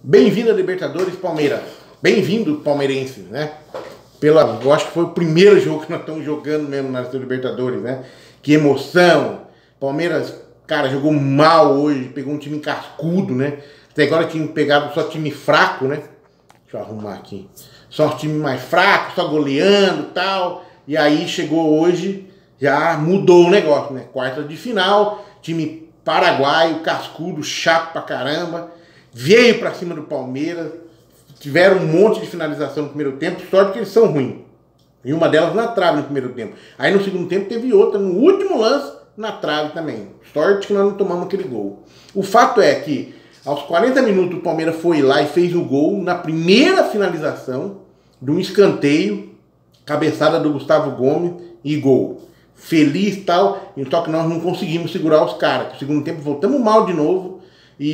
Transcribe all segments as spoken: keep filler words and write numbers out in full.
Bem-vindo a Libertadores, Palmeiras. Bem-vindo, palmeirense, né? Pela, eu acho que foi o primeiro jogo que nós estamos jogando mesmo na Libertadores, né? Que emoção! Palmeiras, cara, jogou mal hoje, pegou um time cascudo, né? Até agora tinha pegado só time fraco, né? Deixa eu arrumar aqui. Só time mais fraco, só goleando e tal. E aí chegou hoje, já mudou o negócio, né? Quarta de final, time paraguaio, cascudo, chato pra caramba. Veio pra cima do Palmeiras. Tiveram um monte de finalização no primeiro tempo, sorte que eles são ruins. E uma delas na trave no primeiro tempo. Aí no segundo tempo teve outra, no último lance, na trave também. Sorte que nós não tomamos aquele gol. O fato é que aos quarenta minutos o Palmeiras foi lá e fez o gol na primeira finalização de um escanteio, cabeçada do Gustavo Gomes e gol. Feliz e tal, só que nós não conseguimos segurar os caras. No segundo tempo voltamos mal de novo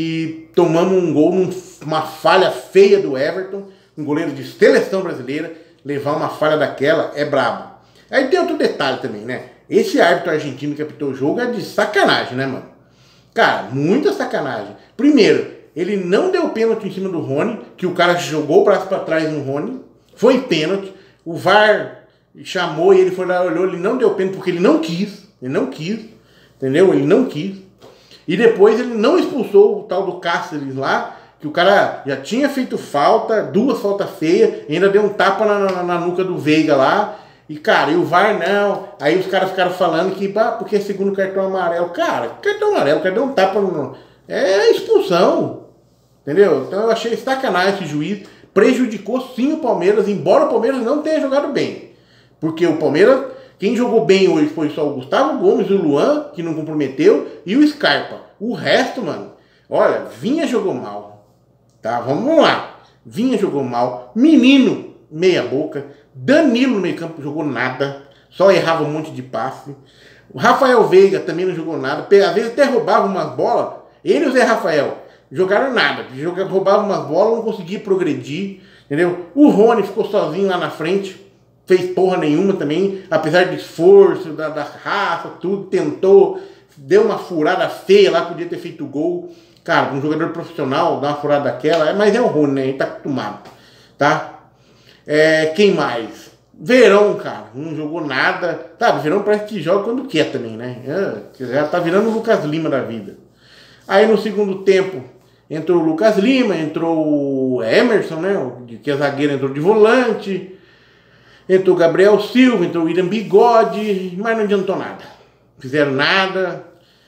e tomamos um gol numa falha feia do Everton, um goleiro de seleção brasileira. Levar uma falha daquela é brabo. Aí tem outro detalhe também, né? Esse árbitro argentino que apitou o jogo é de sacanagem, né, mano? Cara, muita sacanagem. Primeiro, ele não deu pênalti em cima do Rony, que o cara jogou o braço pra trás no Rony. Foi pênalti. O V A R chamou e ele foi lá, olhou, ele não deu pênalti porque ele não quis. Ele não quis, entendeu? Ele não quis. E depois ele não expulsou o tal do Cáceres lá, que o cara já tinha feito falta, duas faltas feias, e ainda deu um tapa na, na, na nuca do Veiga lá. E, cara, e o V A R não. Aí os caras ficaram falando que, ah, porque é segundo cartão amarelo. Cara, cartão amarelo, o cara deu um tapa no... É expulsão. Entendeu? Então eu achei sacanagem esse juiz. Prejudicou sim o Palmeiras, embora o Palmeiras não tenha jogado bem. Porque o Palmeiras, quem jogou bem hoje foi só o Gustavo Gomes, o Luan, que não comprometeu, e o Scarpa. O resto, mano, olha, Vinha jogou mal. Tá, vamos lá. Vinha jogou mal. Menino, meia boca. Danilo no meio campo jogou nada. Só errava um monte de passe. O Rafael Veiga também não jogou nada. Às vezes até roubava umas bolas. Ele e o Zé Rafael jogaram nada. Roubavam umas bolas, não conseguia progredir. Entendeu? O Rony ficou sozinho lá na frente. Fez porra nenhuma também. Apesar do esforço, da, da raça, tudo. Tentou. Deu uma furada feia lá. Podia ter feito gol. Cara, um jogador profissional, dar uma furada daquela, mas é o Rony, né? Ele tá acostumado, tá? É, quem mais? Verão, cara, não jogou nada. Tá, o Verão parece que joga quando quer também, né? É, já tá virando o Lucas Lima da vida. Aí no segundo tempo, entrou o Lucas Lima, entrou o Emerson, né? Que é zagueiro, entrou de volante. Entrou o Gabriel Silva, entrou o William Bigode, mas não adiantou nada. Fizeram nada.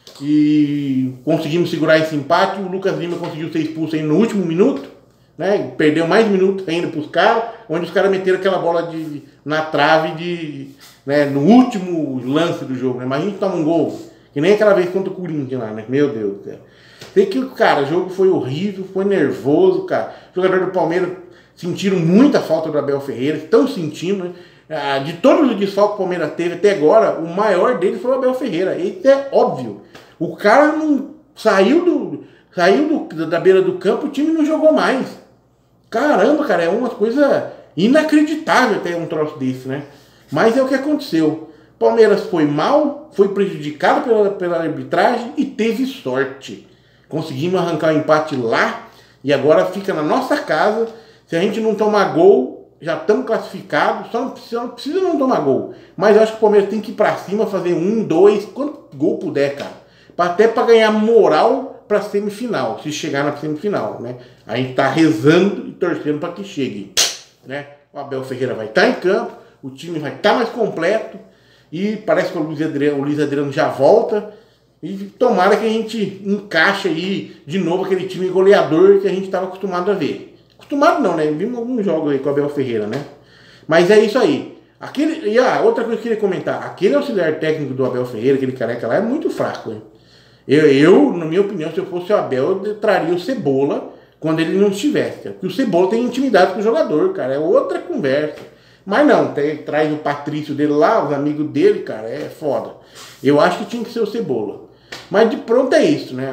E conseguimos segurar esse empate. O Lucas Lima conseguiu ser expulso aí no último minuto, né? Perdeu mais minutos ainda para os caras, onde os caras meteram aquela bola de, na trave de, né? No último lance do jogo, né? Mas a gente toma um gol, que nem aquela vez contra o Corinthians lá, né? Meu Deus, cara. Sei que, cara, o jogo foi horrível, foi nervoso, cara. Os jogadores do Palmeiras sentiram muita falta do Abel Ferreira, estão sentindo, né? De todos os desfalques que o Palmeiras teve até agora, o maior deles foi o Abel Ferreira. Isso é óbvio. O cara não saiu, do, saiu do, da beira do campo, o time não jogou mais. Caramba, cara, é uma coisa inacreditável ter um troço desse, né? Mas é o que aconteceu. Palmeiras foi mal, foi prejudicado pela, pela arbitragem e teve sorte. Conseguimos arrancar o empate lá e agora fica na nossa casa. Se a gente não tomar gol, já estamos classificados, só não precisa, não precisa não tomar gol. Mas eu acho que o Palmeiras tem que ir pra cima, fazer um, dois, quanto gol puder, cara. Até para ganhar moral para semifinal, se chegar na semifinal, né? A gente tá rezando e torcendo para que chegue, né? O Abel Ferreira vai estar tá em campo, o time vai estar tá mais completo e parece que o Luiz Adriano, o Luiz Adriano já volta e tomara que a gente encaixe aí de novo aquele time goleador que a gente estava acostumado a ver. Acostumado não, né? Vimos alguns jogos aí com o Abel Ferreira, né? Mas é isso aí. Aquele, e a outra coisa que eu queria comentar, aquele auxiliar técnico do Abel Ferreira, aquele careca lá, é muito fraco, hein? Eu, eu, na minha opinião, se eu fosse o Abel, eu traria o Cebola quando ele não estivesse. Porque o Cebola tem intimidade com o jogador, cara. É outra conversa. Mas não, tem, traz o Patrício dele lá, os amigos dele, cara, é foda. Eu acho que tinha que ser o Cebola. Mas de pronto é isso, né?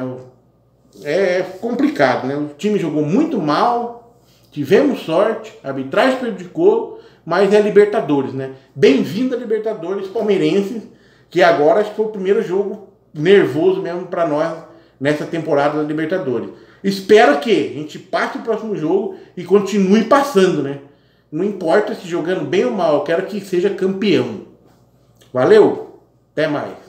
É complicado, né? O time jogou muito mal, tivemos sorte, a arbitragem prejudicou, mas é Libertadores, né? Bem-vindo a Libertadores palmeirenses, que agora acho que foi o primeiro jogo nervoso mesmo para nós nessa temporada da Libertadores. Espero que a gente passe o próximo jogo e continue passando, né? Não importa se jogando bem ou mal, eu quero que seja campeão. Valeu, até mais.